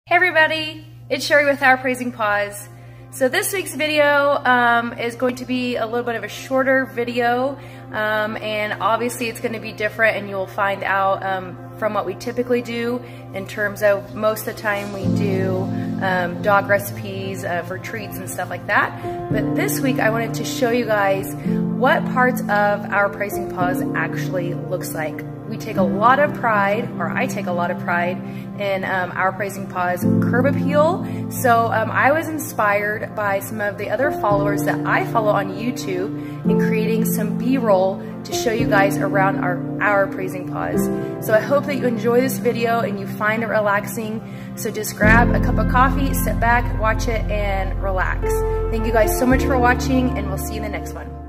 Hey everybody, it's Sherry with Our Praising Paws. So this week's video is going to be a little bit of a shorter video, and obviously it's going to be different, and you'll find out from what we typically do in terms of most of the time we do dog recipes for treats and stuff like that. But this week I wanted to show you guys what parts of Our Praising Paws actually looks like. We take a lot of pride, or I take a lot of pride in Our Praising Paws curb appeal. So I was inspired by some of the other followers that I follow on YouTube in creating some B-roll to show you guys around our Praising Paws. So I hope that you enjoy this video and you find it relaxing. So just grab a cup of coffee, sit back, watch it, and relax. Thank you guys so much for watching, and we'll see you in the next one.